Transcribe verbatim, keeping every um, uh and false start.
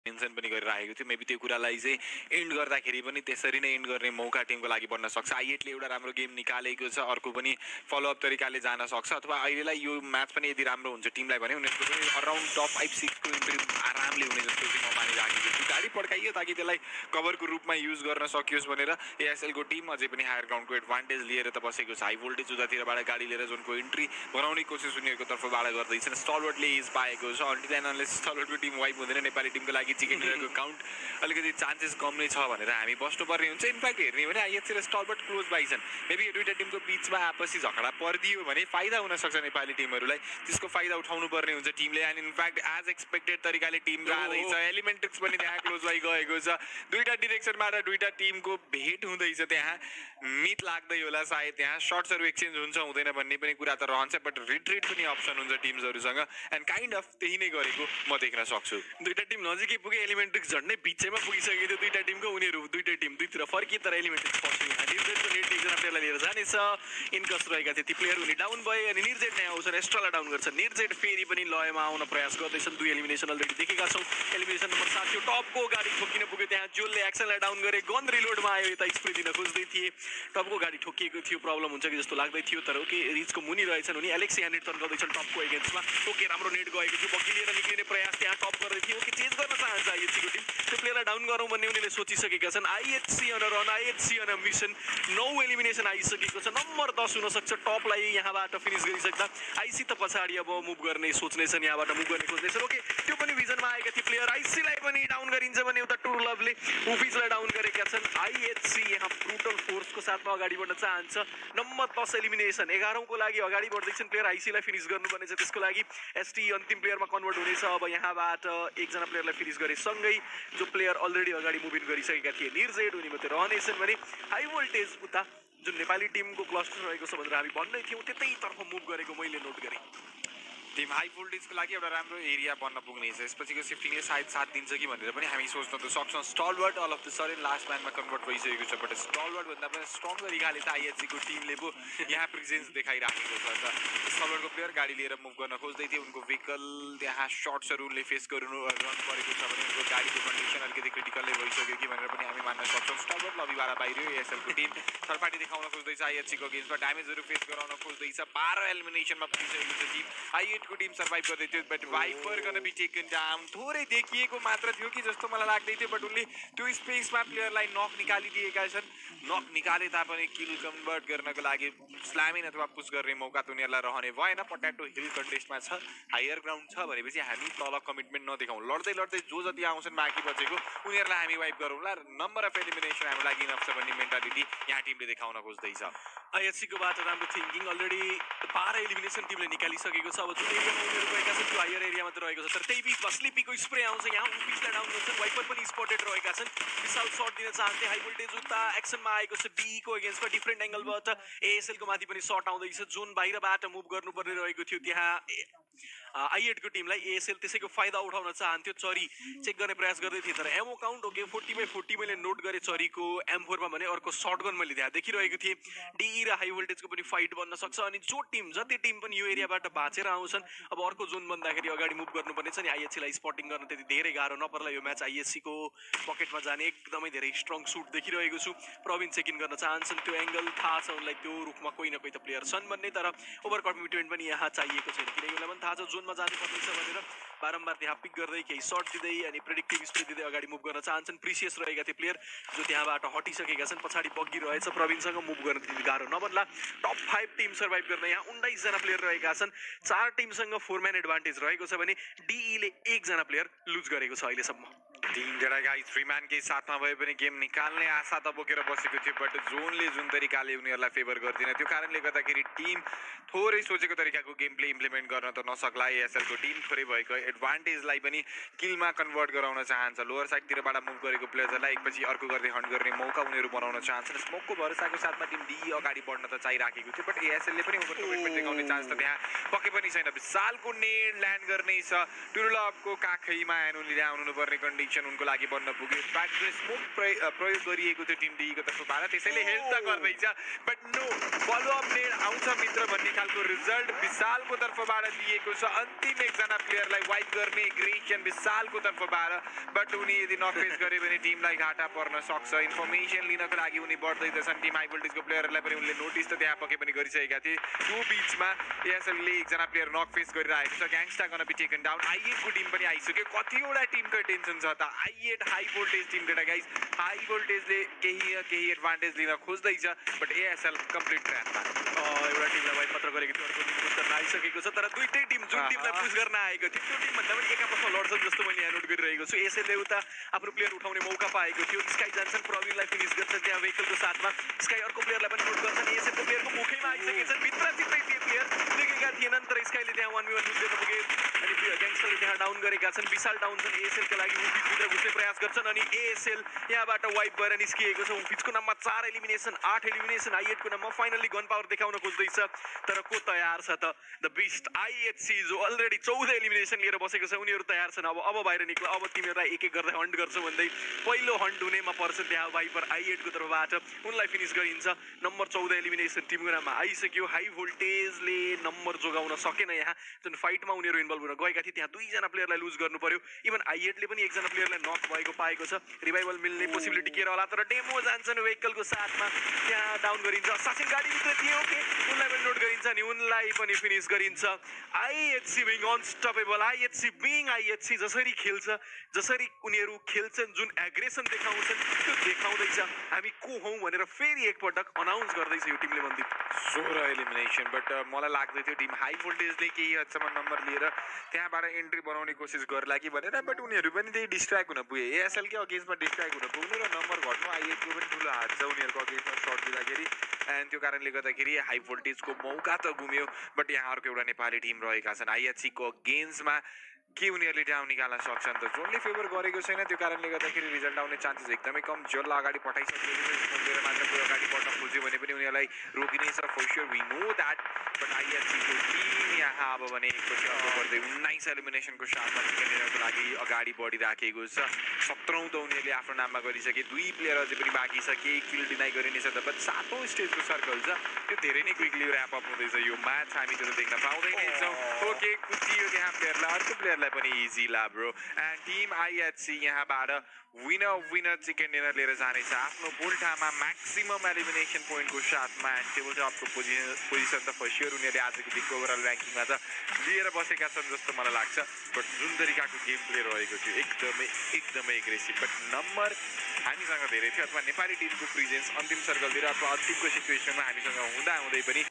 mention पनि गरिरहेको थियो मेबी त्यो कुरालाई चाहिँ एन्ड गर्दाखेरि पनि त्यसरी नै एन्ड गर्ने मौका टिमको लागि बन्न सक्छ आइएटले एउटा राम्रो गेम निकालेको छ अर्को पनि फलोअप तरिकाले जान सक्छ अथवा अहिलेलाई यो म्याच पनि यदि राम्रो हुन्छ टिमलाई भने उनीहरूको पनि अराउन्ड टप फाइभ सिक्सको इन्ट्री आरामले हुने जस्तो चाहिँ म मानिराखेको छु गाडी पड्काइयो ताकि त्यसलाई कभरको रूपमा युज गर्न सकियोस् भनेर एएसएलको टिम अझै पनि हायर ग्राउन्डको एडभान्टेज लिएर त बसेको छ हाई भोल्टेज उतातिरबाट गाडी लिएर जोनको इन्ट्री बनाउने कोसिस उनीहरूको तर्फबाट गर्दैछन् स्टलवर्टले इज पाएको छ अन्टिल एन्ड अनलेस स्टलवर्टको टिम वाइप हुँदैन नेपाली टिमको लागि चिकन डिनरको काउन्ट अलिकति चान्सेस कम नै छ भनेर हामी बस्नुपर्ने हुन्छ इनफ्याक्ट हेर्ने भने आइएचसी र स्टलवर्ट क्लोज भइछन् मेबी यो दुईवटा टिमको बिचमा आपसी झगडा परिदियो भने फाइदा हुनसक्छ नेपाली टिमहरूलाई त्यसको फाइदा उठाउनु पर्ने हुन्छ टिमले एन्ड इनफ्याक्ट एज एक्सपेक्टेड तरिकाले टिम जाँदैछ एलिमेन्ट्रिक्स पनि त्यहाँ क्लोज भइ गएको छ दुईवटा डिरेक्सनबाट दुईवटा टिमको भेट हुँदैछ त्यहाँ मित लाग्दै होला सायद त्यहाँ सर्ट्सहरू एक्सचेन्ज हुन्छ हुँदैन भन्ने पनि कुरा त रहन्छ बट रिट्रिट पनि अप्सन हुन्छ टिम्सहरूसँग एन्ड काइन्ड अफ त्यही नै गरेको म देख्न सक्छु दुईटा टिम नजिकै पुगे एलिमेन्ट्रिक्स झन्डै बिचैमा पुगिसकेको थियो दुईटा टिमको उनीहरू दुईटै टिम दुईतिर फर्किए तर एलिमेन्ट्रिक्स फर्कियो निर्जेटको नेट एकजना प्लेयरलाई लिएर जानेछ इनकस रहेका थिए ती प्लेयर उनी डाउन भए अनि निर्जेट नै आउँछन् एक्स्ट्रालाई डाउन गर्छन् निर्जेट फेरि पनि लयमा आउन प्रयास गर्दैछन् दुई एलिमिनेसन अलरेडी देखेका छौँ एलिमिनेसन नम्बर सात यो टपको गाडी ठोकिन पुग्यो त्यहाँ जोलले एक्सनलाई डाउन गरे गन रिलोडमा आयो यता स्प्रे दिन खोज्दै थिए टपको गाडी ठोकिएको थियो प्रब्लम हुन्छ कि जस्तो लाग्दै थियो तर ओके रिचको मुनि रहेछन् उनी एलेक्स ह्यान्डेड तन्काउँदैछन् टपको एगेन्स्टमा ओके राम्रो नेट गएको थियो बग्गी लिएर निक्लिने प्रयास त्यहाँ टप गर्दै थियो ओके चेन्ज गर्न चाहन्छ आइएचसीको टिम त्यो प्लेयरलाई डाउन गरौँ भन्ने उनीहरूले सोचिसकेका छन् IHC on run IHC on mission नौ एलिमिनेसन आइसकेको छ नम्बर दस हुनसक्छ टपलाई यहाँबाट फिनिस गरिसक्दा आइसी त पछाडि अब मुभ गर्ने सोच्नेछन् यहाँबाट मुभ गर्ने खोज्नेछन् ओके त्यो पनि भिजनमा आएका थिए प्लेयर आइसीलाई पनि डाउन गरिन्छ भने उता टुर लभले उफिसलाई डाउन गरेका छन् आइएचसी यहाँ ब्रुटल फोर्सको साथमा अगाडि बढ्न चाहन्छ नम्बर दस एलिमिनेसन एघारौँको लागि अगाडि बढ्दैछन् प्लेयर आइसीलाई फिनिस गर्नुपर्ने छ त्यसको लागि एसटी अन्तिम प्लेयरमा कन्भर्ट हुनेछ अब यहाँबाट एकजना प्लेयरलाई फिनिस गरे सँगै जो प्लेयर अलरेडी अगाडि मुभ इन गरिसकेका थिए निर्जेड उनी मात्रै रहनेछन् भने हाई भोल्टेज उता जुन नेपाली टिमको क्लस्टर रहेको छ भनेर हामी भन्दै थियौँ त्यतैतर्फ मुभ गरेको मैले नोट गरेँ टिम हाई भोल्टेजको लागि एउटा राम्रो एरिया बन्न पुग्नेछ यसपछिको सिफ्टिङले सायद साथ दिन्छ कि भनेर पनि हामी सोच्न त सक्छौँ Stalwart all of the sudden last म्यानमा कन्भर्ट भइसकेको छ बट स्टलवर्ट भन्दा पनि स्ट्रङ तरिकाले त आइएचसीको टिमले पो यहाँ प्रेजेन्स देखाइराखेको छ त स्टलवर्टको प्लेयर गाडी लिएर मुभ गर्न खोज्दै थियो उनको भेहिकल त्यहाँ सर्ट्सहरू उनले फेस गर्नु रन परेको छ भने उनको गाडीको कन्डिसन अलिकति क्रिटिकलले भइसक्यो कि भनेर पनि हामी मान्न सक्छौँ स्टलवर्ट लबीबाट बाहिर एएसएलको टिम थर्ड पार्टी देखाउन खोज्दैछ आइएचसीको गेम्समा ड्यामेजहरू फेस गराउन खोज्दैछ बाह्र एलिमिनेसनमा पुगिसकेको छ टिम आइएचको टिम सर्भाइभ गर्दै थियो बट वाइपर गर्न बी टेकन डाउन थोरै देखिएको मात्र थियो कि जस्तो मलाई लाग्दै थियो बट उनले त्यो स्पेसमा प्लेयरलाई नक निकालिदिएका छन् नक निकाले तापनि किल कन्भर्ट गर्नको लागि स्ल्यामिन अथवा पुस गर्ने मौका त उनीहरूलाई रहने भएन पट्याटो हिल कन्टेस्टमा छ हायर ग्राउन्ड छ भनेपछि हामी तल कमिटमेन्ट नदेखाउँ लड्दै लड्दै जो जति आउँछन् बाँकी बचेको उनीहरूलाई हामी वाइप गरौँला नम्बर अफ एलिमिनेसन हाम्रो लागि इनफ छ भन्ने मेन्टालिटी यहाँ टिमले देखाउन खोज्दैछ आइएचसीको बाट राम्रो थिङ्किङ अलरेडी बाह्र एलिमिनेसन टिमले निकालिसकेको छ अब जुन एरियामा उनीहरू गएका छन् त्यो हायर एरियामा त रहेको छ तर त्यही बिचमा स्लिपीको स्प्रे आउँछ यहाँ उफिसलाई डाउन गर्छन् वाइपर पनि स्पटेड रहेका छन् विशाल सर्ट दिन चाहन्थे हाई भोल्टेज उता एक्सनमा आएको छ डीको एगेन्स्टमा डिफ्रेन्ट एङ्गलबाट एएसएलको माथि पनि सर्ट आउँदैछ जुन बाहिरबाट मुभ गर्नुपर्ने रहेको थियो त्यहाँ आइएटको टिमलाई एएसएल त्यसैको फाइदा उठाउन चाहन्थ्यो चरी चेक गर्ने प्रयास गर्दै थिए तर ammo count okay forty by forty मैले नोट गरेँ चरीको एम फोरमा भने अर्को सर्ट गन मैले त्यहाँ देखिरहेको थिएँ डिई र हाई भोल्टेजको पनि फाइट बन्न सक्छ अनि जो टिम जति टिम पनि यो एरियाबाट बाँचेर आउँछन् अब अर्को जोन बन्दाखेरि अगाडि मुभ गर्नुपर्ने छ नि आइएचसीलाई स्पटिङ गर्न त्यति धेरै गाह्रो नपर्ला यो म्याच आइएचसीको पकेटमा जाने एकदमै धेरै स्ट्रङ सुट देखिरहेको छु प्रवीण चेक इन गर्न चाहन्छन् त्यो एङ्गल थाहा छ उनलाई त्यो रुखमा कोही न कोही त प्लेयर छन् भन्ने तर ओभर कमिटमेन्ट पनि यहाँ चाहिएको छैन किनकि उसलाई पनि थाहा छ जोनमा जानु पर्नेछ भनेर बारम्बार त्यहाँ पिक गर्दै केही सर्ट दिँदै अनि प्रेडिक्टिभ स्पिड दिँदै अगाडि मुभ गर्न चाहन्छन् प्रिसियस रहेका थिए प्लेयर जो त्यहाँबाट हटिसकेका छन् पछाडि बग्गी रहेछ प्रवीणसँग मुभ गर्न त्यति गाह्रो नबन्ला टप फाइभ टिम सर्भाइभ गर्न यहाँ उन्नाइसजना प्लेयर रहेका छन् चार टिमसँग फोर म्यान एडभान्टेज रहेको छ भने डिईले एकजना प्लेयर लुज गरेको छ अहिलेसम्म तीनजना गाइज थ्री म्यानकै साथमा भए पनि गेम निकाल्ने आशा त बोकेर बसेको थियो बट जोनले जुन तरिकाले उनीहरूलाई फेभर गर्दैन त्यो कारणले गर्दाखेरि टिम थोरै सोचेको तरिकाको गेम प्ले इम्प्लिमेन्ट गर्न त नसक्ला एएसएलको टिम थोरै भएको एडभान्टेजलाई पनि किलमा कन्भर्ट गराउन चाहन्छ लोवर साइडतिरबाट मुभ गरेको प्लेयर्सहरूलाई एकपछि अर्को गर्दै हन्ट गर्ने मौका उनीहरू बनाउन चाहन्छन् स्मोकको भरोसाको साथमा टिम डिई अगाडि बढ्न त चाहिराखेको थियो बट एएसएलले पनि ओभर कमिटमेन्ट देखाउने चान्स त त्यहाँ पक्कै पनि छैन विशालको नेड ल्यान्ड गर्ने छ टुरुलभको काखैमा एनुली ल्याउनु पर्ने कन्डिसन टेन्सन उनको लागि बन्न पुग्यो ब्याकड्रेस स्मोक प्रयोग गरिएको थियो टिम डीको तर्फबाट त्यसैले हेल्प त गर्दैछ बट नो फलोअप नेड आउँछ मित्र भन्ने खालको रिजल्ट विशालको तर्फबाट दिएको छ अन्तिम एकजना प्लेयरलाई वाइप गर्ने ग्रेसन विशालको तर्फबाट बट उनी यदि नक फेस गर्यो भने टिमलाई घाटा पर्न सक्छ इन्फर्मेसन लिनको लागि उनी बढ्दैछन् टिम हाई भोल्टेजको प्लेयरलाई पनि उनले नोटिस त त्यहाँ पके पनि गरिसकेका थिए त्यो बिचमा एएसएलले एकजना प्लेयर नक फेस गरिरहेको छ gangsta gun be taken down आइएटको टिम पनि आइसक्यो कतिवटा टिमको टेन्सन छ त आइएट high voltage team data guys high भोल्टेजले केही केही एडभान्टेज लिन खोज्दैछ बट एएसएल कम्प्लिट ट्र्याकमा एउटा टिमलाई वाइप मात्र गरेको थियो अर्को टिम पुस गर्न आइसकेको छ तर दुईटै टिम जुन टिमलाई पुस गर्न आएको थियो त्यो टिम भन्दा पनि एक आपसमा लड्छन् जस्तो मैले यहाँ नोट गरिरहेको छु एएसएलले उता आफ्नो प्लेयर उठाउने मौका पाएको थियो स्काई जान्छन् प्रवीणलाई फिनिस गर्छन् त्यहाँ भेहिकलको साथमा स्काई अर्को प्लेयरलाई पनि नोट गर्छन् एएसएलको प्लेयरको मुखैमा आइसकेछन् भित्र भित्रै त्यो प्लेयर देखेका थिएनन् तर स्काईले त्यहाँ वान वन लुट्दैन पुगे अनि ग्याङ्स्टरले त्यहाँ डाउन गरेका छन् विशाल डाउन छन् एएसएलका लागि ऊ बिचभित्र घुस्ने प्रयास गर्छन् अनि एएसएल यहाँबाट वाइप भएर निस्किएको छ ऊ बिचको नाममा चार एलिमिनेसन आठ एलिमिनेसन आइएटको नाममा फाइनली गन पावर देखाउन खोज्दैछ तर को तयार छ त द बिस्ट आइएचसी जो अलरेडी चौध एलिमिनेसन लिएर बसेको छ उनीहरू तयार छन् अब अब बाहिर निक्ल अब तिमीहरूलाई एक एक गर्दै हन्ट गर्छौ भन्दै पहिलो हन्ट हुनेमा पर्छ त्यहाँ वाइपर आइएटको तर्फबाट उनलाई फिनिस गरिन्छ नम्बर चौध एलिमिनेसन टिमको नाममा आइसक्यो हाई भोल्टेजले नम्बर जोगाउन सकेन यहाँ जुन फाइटमा उनीहरू इन्भल्भ हुन गएका थिए त्यहाँ दुईजना प्लेयरलाई लुज गर्नु पर्यो इभन आइएटले पनि एकजना प्लेयरलाई नक भएको पाएको छ रिभाइभल मिल्ने पोसिबिलिटी के होला तर डेमो जान्छन् भेहिकलको साथमा त्यहाँ डाउन गरिन्छ सासिन गाडीभित्र थियो ओके उनलाई पनि नोट गरिन्छ नि उनलाई पनि फिनिस गरिन्छ IHC being unstoppable IHC being IHC जसरी खेल्छ जसरी उनीहरू खेल्छन् जुन एग्रेसन देखाउँछन् त्यो देखाउँदैछ हामी को हौँ भनेर फेरि एकपटक अनाउन्स गर्दैछ यो टिमले भन्दै सोह्र एलिमिनेसन बट मलाई लाग्दै थियो टिम हाई भोल्टेजले केही हदसम्म नम्बर लिएर त्यहाँबाट एन्ट्री बनाउने कोसिस गर्ला कि भनेर बट उनीहरू पनि त्यही डिस्ट्र्याक्ट हुन पुगे एएसएलकै अगेन्स्टमा डिस्ट्र्याक्ट हुन पुग्नु र नम्बर घट्नु आइएचको पनि ठुलो हात छ उनीहरूको अगेन्स्टमा सर्ट दिँदाखेरि एन्ड त्यो कारणले गर्दाखेरि हाई भोल्टेजको मौका त गुम्यो बट यहाँ अर्को एउटा नेपाली टिम रहेका छन् आइएचसीको अगेन्स्टमा के उनीहरूले डाउन निकाल्न सक्छन् त जोनले फेभर गरेको छैन त्यो कारणले गर्दाखेरि रिजल्ट आउने चान्सेस एकदमै कम जसलाई अगाडि पठाइसकेको मात्र कोही अगाडि बढ्न खोज्यो भने पनि उनीहरूलाई रोकिनेछ for sure we know that but आइएचसीको टिम यहाँ अब भने एकपछि अर्को गर्दै उन्नाइस एलिमिनेसनको साथमा चिकन डिनरको लागि अगाडि बढिराखेको छ सत्रौँ त उनीहरूले आफ्नो नाममा गरिसके दुई प्लेयर अझै पनि बाँकी छ केही किल डिनाइ गरिनेछ त बट सातौँ स्टेजको सर्कल छ त्यो धेरै नै क्विकली ऱ्याप अप हुँदैछ यो म्याच हामी त्यो देख्न पाउँदै नै छौँ ओके कुचियो त्यहाँ प्लेयरलाई अर्को प्लेयरलाई पनि इजी ला ब्रो एन्ड टिम आइएचसी यहाँबाट विनर विनर चिकन डिनर लिएर जानेछ आफ्नो बोल्टामा म्याक्सिमम एलिमिनेसन पोइन्टको साथमा एन्ड टेबल टपको पोजिसन पोजिसन त फर स्योर उनीहरूले आजको दिनको ओभरअल ऱ्याङ्किङमा त लिएर बसेका छन् जस्तो मलाई लाग्छ बट जुन तरिकाको गेम प्ले रहेको थियो एकदमै एकदमै एग्रेसिभ बट नम्बर हामीसँग धेरै थियो अथवा नेपाली टिमको प्रेजेन्स अन्तिम सर्कलतिर अथवा अन्तिमको सिचुएसनमा हामीसँग हुँदा हुँदै पनि